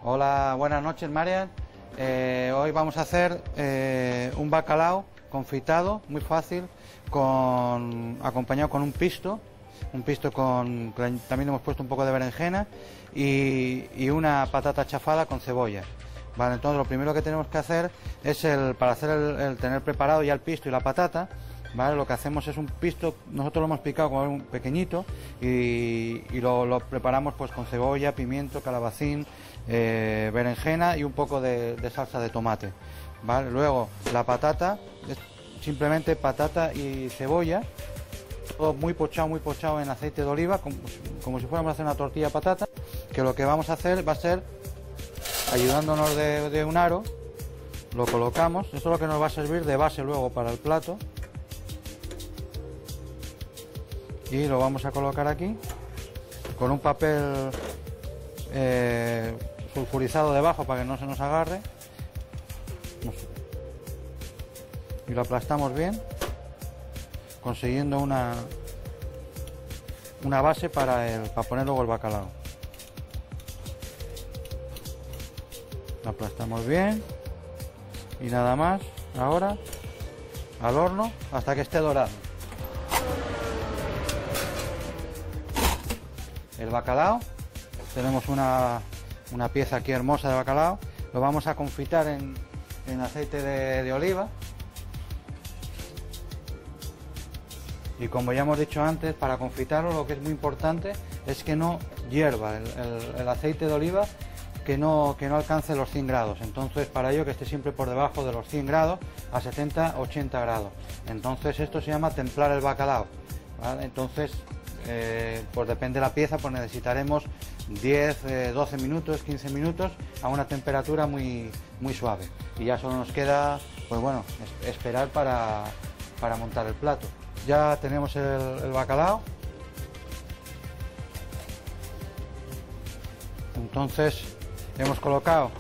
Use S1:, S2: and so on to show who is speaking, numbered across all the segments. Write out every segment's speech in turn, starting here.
S1: Hola, buenas noches, Marian. Hoy vamos a hacer un bacalao confitado, muy fácil, acompañado con un pisto con, también hemos puesto un poco de berenjena y una patata chafada con cebolla. Vale, entonces lo primero que tenemos que hacer es para hacer el tener preparado ya el pisto y la patata. Vale, lo que hacemos es un pisto, nosotros lo hemos picado como un pequeñito y lo preparamos pues con cebolla, pimiento, calabacín, berenjena y un poco de salsa de tomate. Vale, luego la patata es simplemente patata y cebolla, todo muy pochado en aceite de oliva, como si fuéramos a hacer una tortilla de patata, que lo que vamos a hacer va a ser, ayudándonos de un aro, lo colocamos, esto es lo que nos va a servir de base luego para el plato. Y lo vamos a colocar aquí con un papel sulfurizado debajo para que no se nos agarre y lo aplastamos bien, consiguiendo una base para poner luego el bacalao. Lo aplastamos bien y nada más. Ahora al horno hasta que esté dorado. El bacalao, tenemos una pieza aquí hermosa de bacalao, lo vamos a confitar en aceite de oliva y como ya hemos dicho antes, para confitarlo lo que es muy importante es que no hierva el aceite de oliva, que no alcance los 100 grados, entonces para ello que esté siempre por debajo de los 100 grados a 70-80 grados, entonces esto se llama templar el bacalao, ¿vale? Entonces pues depende de la pieza, pues necesitaremos 10, 12 minutos, 15 minutos a una temperatura muy suave y ya solo nos queda, pues bueno, esperar para montar el plato. Ya tenemos el bacalao, entonces hemos colocado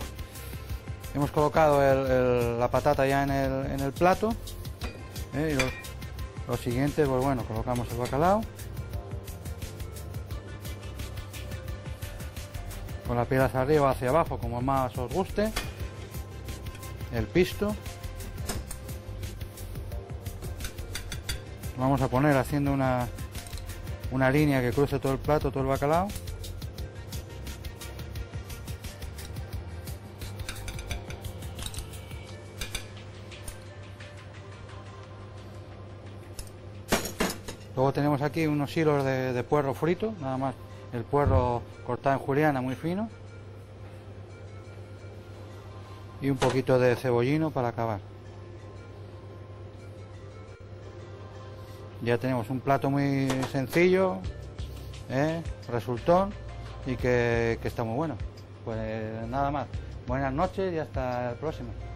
S1: la patata ya en el plato, y lo siguiente, pues bueno, colocamos el bacalao con la piel hacia arriba o hacia abajo, como más os guste, el pisto, lo vamos a poner haciendo una línea que cruce todo el plato, todo el bacalao. Luego tenemos aquí unos hilos de puerro frito, nada más, el puerro cortado en juliana muy fino y un poquito de cebollino para acabar. Ya tenemos un plato muy sencillo, resultón y que está muy bueno. Pues nada más, buenas noches y hasta el próximo.